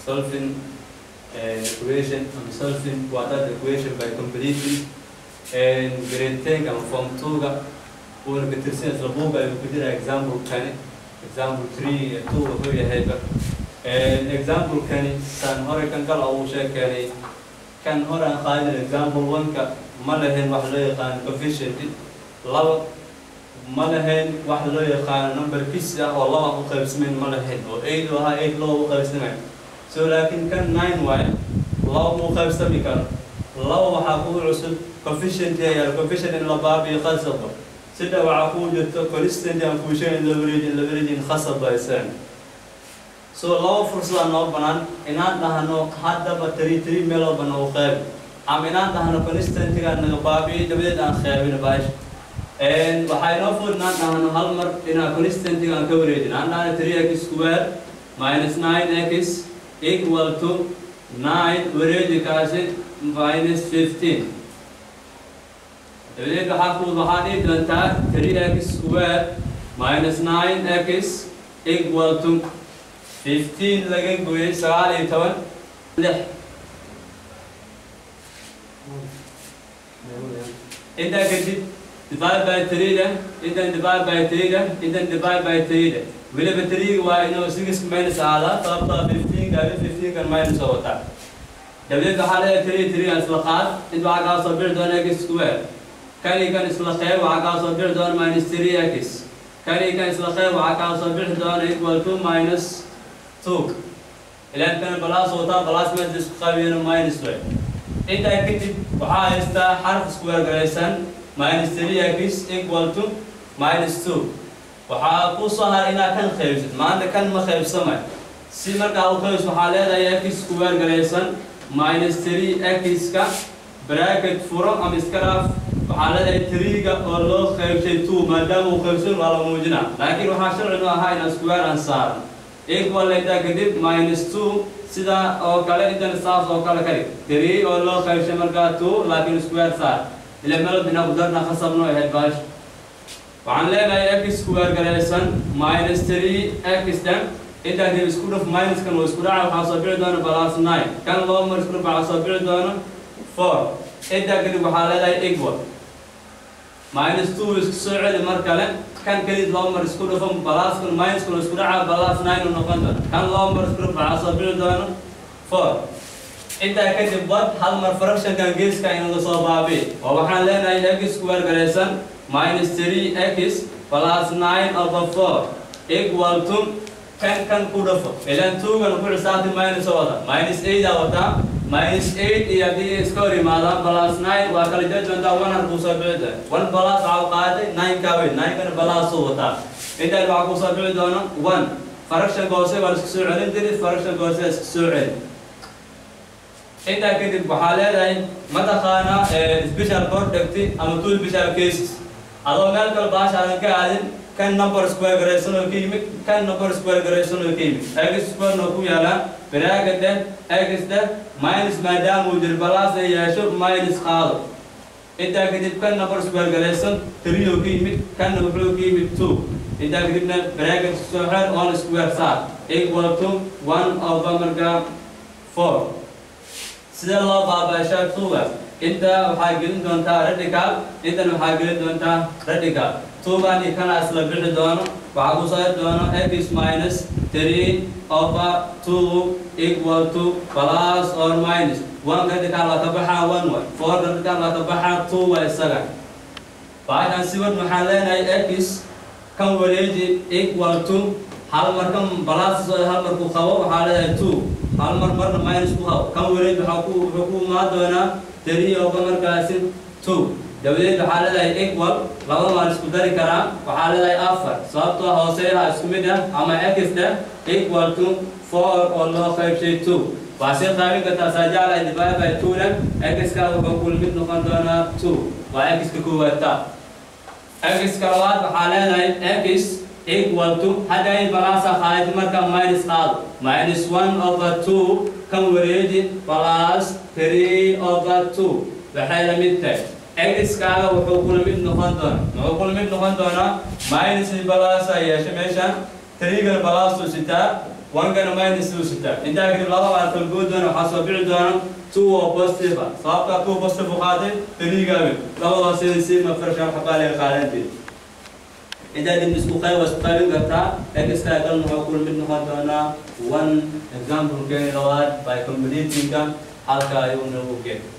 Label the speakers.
Speaker 1: solving equation. I'm solving quadratic equation by completely and grade 10 and form 2 ga una katirsan isla buuga ay ku jira example kani example 3 2 wuxuu yahay example kani san hore kan kala uu sheekay kan hore aan qaadan example 1 ka ma lahayn wax loo yaqaan coefficient laba ma lahayn wax loo yaqaan number fix ah oo laba u qaybsameyn ma lahayn oo 8 waxa 8 loo u qaybsamay so laakiin kan 9 way laba u qaybsami karo laba waxa ku cusub coefficient ya coefficient in la baabi qasab sida waxa ku jirto constant aan ku sheegay leverage khasab baysan so laba fursad noo banaan inaan dhahno hadaba 3 meelo banoo qayb ama inaan dhahno constant ga naga baabi dabadeed aan qaybin baash and waxay noo fududnaan dhahno hal mar inaan constant ga ka wareejin aan dhahno 3x square minus 9x equal to 9 wareeji kaasi minus 15 dabadeed waxaa dhihi doontaa 3x square minus 9x equal to 15 laga gooyay 19 inta kadib divide by 3 da inta divide by 3 da inta divide by 3 da weliba 3 waa inuu 6 minus aada sababta 15 kan minus wata dabadeed waxaa leeyahay 3 isla qaad inta waxaa kaa soo bixi doona x square kani kan isla qayb waxaa kaa soo bixi doona minus 3x kani kan isla qayb waxaa kaa soo bixi doona equal to minus 2 ilaan kan plus wata plus minus isku qaybiyana minus 2 inta kadib waxaa haystaa xarf square garaysan minus 3x equal to minus 2 waxaa ku soo haray inaad kan qaybsid maanta kan ma qaybsamay si markaa u qaybs waxaa leedahay x square garaysan minus 3x ka bracket furo ama iska dhaaf waxaa leedahay 3 ga oo loo qaybshay 2 maadaama uu qaybsan waa la muujinaa laakiin waxaa sharci noo ahaa inaan square aan saaran equal inta kadib minus 2 sida oo kale intan saas oo kale kale 3 oo loo qaybshay markaa 2 laakiin square saar ila meel bina qudarna khasabno ahayd baash waxaan leenahay x square garaysan minus 3x dan inta kadib isku dhaf minus kan oo isku dhaca waxaa soo bixi doona plus 9 kan loo mar isku dhaf waxaa soo bixi doona 4 inta kadib waxaa leedahay equal minus 2 isku soo celi mar kale kan kaliya loo mar isku dhafan plus kan minus kan isku dhaca plus 9 noqon doona kan loo mar isku dhaf waxaa soo bixi doona 4 inta kadib bad hal mar fraction kan geeska inuu soo baabi oo waxaan leenahay x square garaysan minus 3x plus 9 over 4 equal to kan ku dhafo ilaan 2 kan ku xisaabti minus wada minus 8 wata minus 8 iyo hadii iska hor yimaadaan plus 9 waa kala jadwalka 1 ku soo bixida 1 plus aa qaaday 9 ka weyn 9 kan plus wata inta waxa ku soo bixi doona 1 fraction goose waa isku soo celin diray fraction goose isku soo celin inta kadib waxaa leedahay mataqaana special product ama tool special cases adoo meel kale baashaadan ka aadin kan number square garaysan oo ka yimid kan number square garaysan oo ka yimid x square noo ku yaala bracket x da minus maadaama uu jir plus ay yeesho minus qaado inta kadib kan number square garaysan 3 oo ka yimid kan wuxuu ka yimid 2 inta kadibna bracket soo xir on square saar equal to 1 over marka 4 sida loo baabaashaa 2 inta waxaa gelin doontaa radical intan waxaa gelin doontaa radical 2 baan kana isla bixi doono waxaa ku soo doono x minus 3 over 2 equal to plus or minus 1 radical la ka baxa 1 way 4 radical la ka baxa 2 way isaga baahan si wad waxaan leenahay x kan wareeji equal to hal mar kan plus hal mar ku qabo waxaa leeyahay 2 hal mar marna minus ku qabo kan wareeji wuxuu ku ma doonaa 3 over markaasi 2 dabadeed waxaa leedahay equal laba mar isku dari karaa waxaa leedahay 4 sababtoo hooseeyaha isku mid ah ama x da equal to 4 oo loo qaybshay 2 waa si qaybin kartaa sajala divide by 2 dan x ka wuxuu ku mid noqon doonaa 2 waa x ka koowaad x ka labaad waxaa leedahay x equal to haday balasa qayd marka minus qaad minus 1 over 2 kan wareeji plus 3 over 2 waxay la mid tahay x kaaga wuxuu ku mid noqon doonaa minus balasa yeesho meesha 3 ga balasa sita 1 كان minus 2 6 انت كده لو على الجود انا حاسب بيعدونه 2 بوزيتيف صافتا 2 بوزيتيف وخاطر 3 قابل لو سي ما فرش حبالي قالنتي إذا دي مسكو خير وسبالين قطع إكس كايكل نقول من نقطنا one example كان لواد by completing حلقة يوم نوكي